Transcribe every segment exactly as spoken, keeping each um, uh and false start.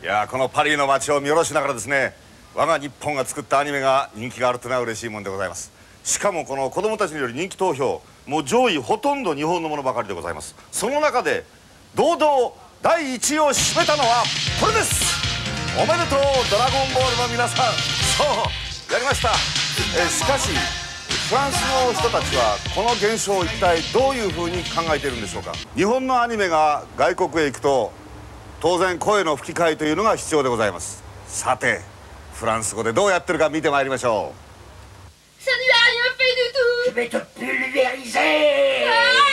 いやー、このパリの街を見下ろしながらですね、我が日本が作ったアニメが人気があるというのは嬉しいもんでございます。しかもこの子供たちによる人気投票、もう上位ほとんど日本のものばかりでございます。その中で堂々だいいちいを占めたのはこれです。おめでとうドラゴンボールの皆さん。そうやりました。えー、しかしフランスの人たちはこの現象を一体どういうふうに考えているんでしょうか。日本のアニメが外国へ行くと当然声の吹き替えというのが必要でございます。さてフランス語でどうやってるか見てまいりましょう。 Ça ne lui a rien fait du tout. Je vais te pulvériser.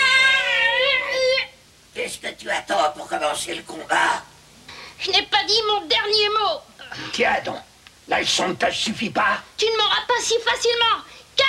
Qu'est-ce que tu attends pour commencer le combat? Je n'ai pas dit mon dernier mot. Tiens donc, la leçon ne te suffit pas? Tu ne m'auras pas si facilement.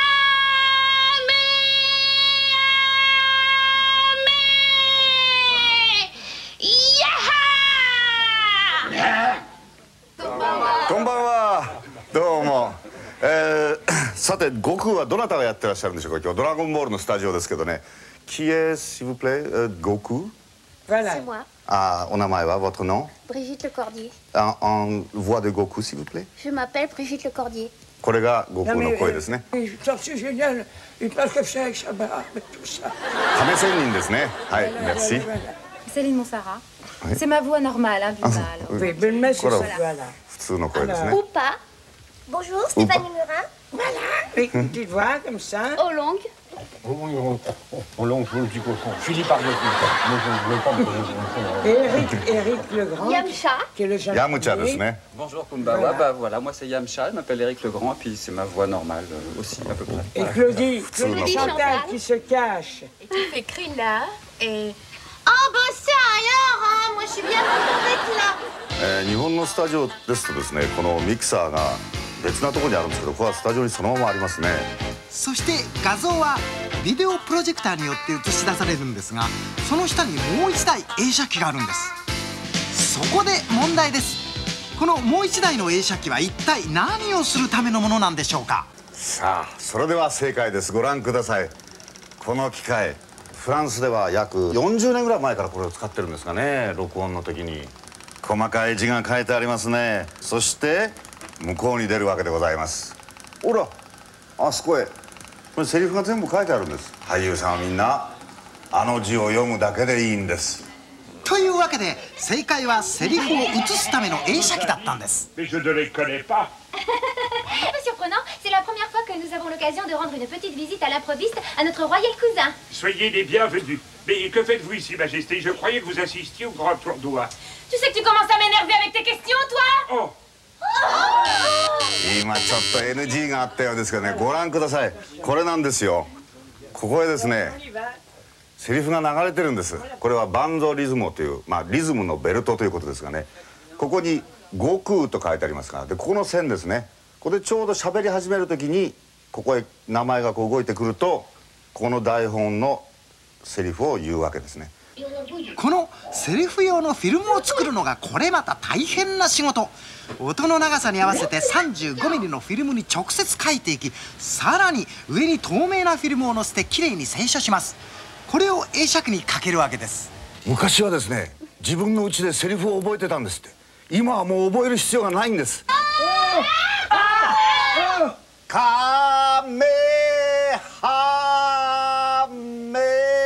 Kame! Yaha! こんばんは。どうも。えー、さて悟空はどなたがやってらっしゃるんでしょうか。今日ドラゴンボールのスタジオですけどね。Qui est s'il vous plaît? 悟空 Voilà. C'est moi, あ、お名前は votre nom? Brigitte Lecordier. En, en voix de Goku s'il vous plaît. Je m'appelle Brigitte Lecordier. これが悟空 Non, の mais, 声ですね。 euh, c'est génial. Il parle comme ça avec sa barbe et tout ça. 亀仙人ですね。はい、merci。 Céline Montserrat. C'est ma voix normale, hein, Vilma. alors. Oui, mais le mec, c'est Voilà. ça, voilà. 普通の声ですね。 Ou pas. Bonjour, Stéphanie Murin. Voilà. Et une petite voix comme ça. Au longue. On longe le petit cochon. Philippe Argotin. Moi, je ne veux pas me connaître. Et Eric, Eric Legrand. Yamcha. Qui est le ヤムチャですね。 Bonjour Kumbawa, Voilà. bah voilà, moi c'est Yamcha, je m'appelle Éric Legrand, et puis c'est ma voix normale euh, aussi à peu près. Et Claudie, Claudie Claudie Chantal Chantal. qui se cache. Et tu fais Krina et... Oh, bah ça alors, hein. Moi, je suis bien contente d'être là. えー日本のスタジオですとですね、このミキサーが別なところにあるんですけど、これはスタジオにそのままありますね。 そして画像はビデオプロジェクターによって映し出されるんですが、その下にもう一台映写機があるんです。そこで問題です。このもう一台の映写機は一体何をするためのものなんでしょうか。 さあそれでは正解です。ご覧ください。この機械フランスでは約よんじゅうねんぐらい前からこれを使ってるんですかね。録音の時に細かい字が書いてありますね。そして向こうに出るわけでございます。ほらあそこへこれセリフが全部書いてあるんです。俳優さんはみんなあの字を読むだけでいいんです。 というわけで正解はセリフを映すための映写機だったんです。 Mais je ne les connais pas. Pas surprenant, c'est la première fois que nous avons l'occasion de rendre une petite visite à l'improviste à notre royal cousin. Soyez les bienvenus. Mais que faites-vous ici, Majesté? Je croyais que vous assistiez au grand tour d'Oie. Tu sais que tu commences à m'énerver avec tes questions, toi? Oh, 今ちょっと エヌジー があったようですけどね、ご覧ください。これなんですよ。ここへですねセリフが流れてるんです。これはバンゾリズモという、まあ、リズムのベルトということですがね、ここに「悟空」と書いてありますから、でここの線ですね。これでちょうど喋り始める時にここへ名前がこう動いてくると、この台本のセリフを言うわけですね。 このセリフ用のフィルムを作るのがこれまた大変な仕事。音の長さに合わせて さんじゅうごミリ のフィルムに直接書いていき、さらに上に透明なフィルムを載せてきれいに清書します。これを映写機にかけるわけです。 昔はですね、自分の家でセリフを覚えてたんですって。今はもう覚える必要がないんです。カメハメ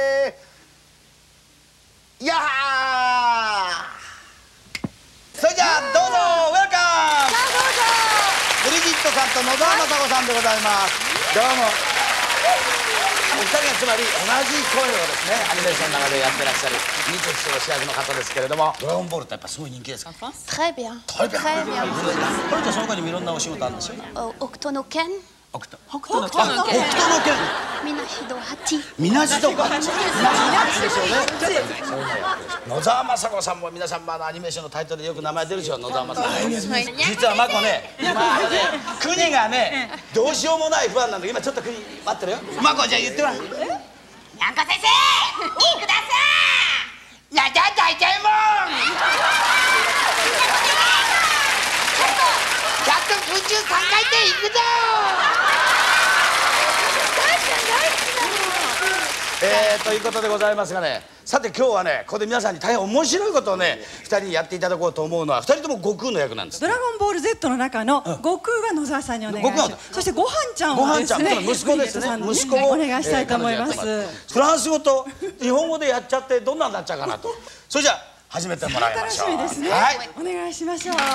ヤー。 それじゃあどうぞウェルカム。ブリギットさんと野沢雅子さんでございます。どうも。お二人がつまり同じ声をですね、アニメーションの中でやってらっしゃる二十四の主役の方ですけれども、ドラゴンボールってやっぱすごい人気ですか。 Très bien. Très bien. Très bien. これとその他にもいろんなお仕事あるんですよ。 Au Octonoken. 北斗北斗の拳。北斗の拳。 Minahido Hati. みなじとか。みなじですよね。野沢雅子さんも皆さんまあアニメーションのタイトルでよく名前出るでしょ。野沢雅子。実はマコね、今あのね、国がね、どうしようもない不安なんだけど、今ちょっと国待ってるよ。マコじゃあ言ってごらん。にゃんこ先生、いください。やじゃ大ちゃいもん。やっと空中さんかい転いくぞ。えー、ということでございますがね、 さて今日はねここで皆さんに大変面白いことをねふたりにやっていただこうと思うのはふたりとも悟空の役なんです。 ドラゴンボール Z の中の悟空は野沢さんにお願いします。そしてごはんちゃんはですね、 息子ですね。息子をお願いしたいと思います。 フランス語と日本語でやっちゃってどんなになっちゃうかなと。それじゃあ始めてもらいましょう。 楽しみですね。 はい。 お願いしましょう。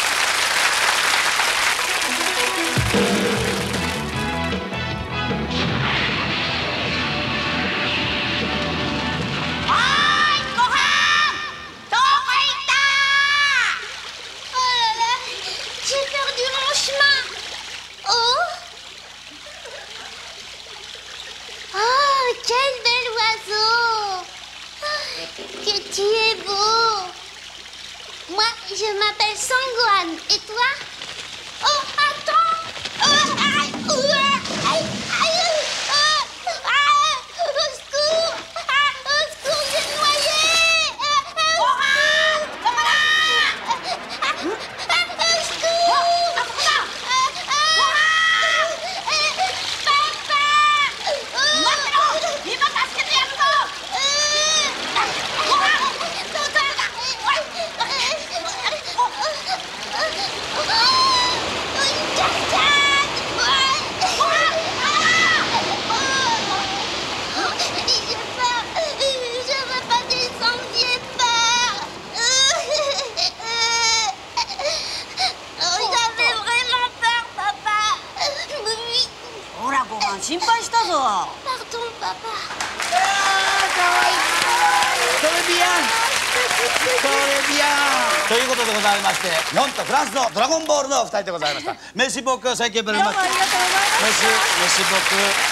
Tu es beau. Moi, je m'appelle Sangohan. Et toi? Oh, attends. Oh, aïe, aïe, aïe, aïe, ah, au secours, ah, au secours, j'ai noyé. Gohan, come là. Au secours. Papa. Maintenant, il va t'asquer un peu. 心配したぞ。 Pardon, papa. トレビアントレビアンということでございまして日本とフランスのドラゴンボールのふたりでございました。メシボック、最近ブルマッチ。 どうもありがとうございました。 メシメシボック。